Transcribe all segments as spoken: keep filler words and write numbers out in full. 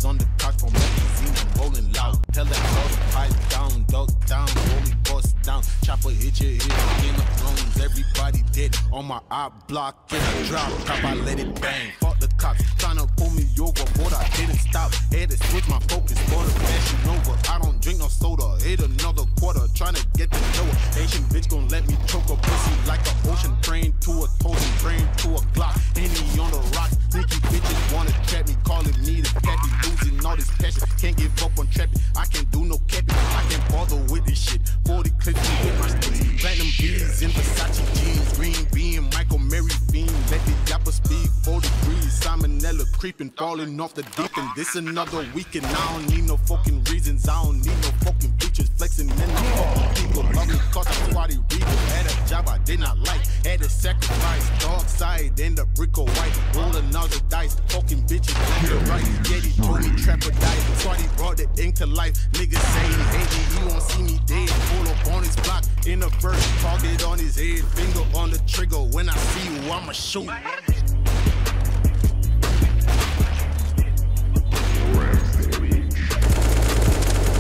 Niggas on the couch from magazine, I'm rolling loud. Tell that girl to pipe down, duck down, rolling bust down. Chopper hit your head, Game of Thrones, everybody dead. On my op block, and I drop top, I let it bang. Fuck the cops, tryna pull me over, but I didn't stop. Had to switch my focus for the fashion over. I don't drink no soda, hit another quarter, tryna get the lower. Asian bitch gon' let me choke a pussy like an ocean. Train to a totem, brain to a Glock. Henny on the rocks, Nicky bitches wanna trap me, calling me the pappy, losing all this passion. Can't give up on trapping, I can't do no capping. I can't bother with this shit. forty clips with my sticks, platinum beads in Versace jeans, green bean, Michael Mary Bean. Let the yapper speed four degrees, salmonella creeping, falling off the deep end. This another weekend, I don't need no fucking reasons, I don't need no fucking features, flexing in the fucking people. Love me cause I'm squatty regal. Had a job I did not like, had to sacrifice. Dark side and the brick of white, rolling all the dice, fucking bitches left to right. Yeti told me trap or die, Squatty brought the ink to life. Niggas say he hate me, he won't see me dead. Pull up on his block, in a verse, target on his head, finger on the trigger. When I see you, I'ma shoot.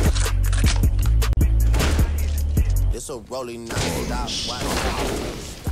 It's a rolling non-stop.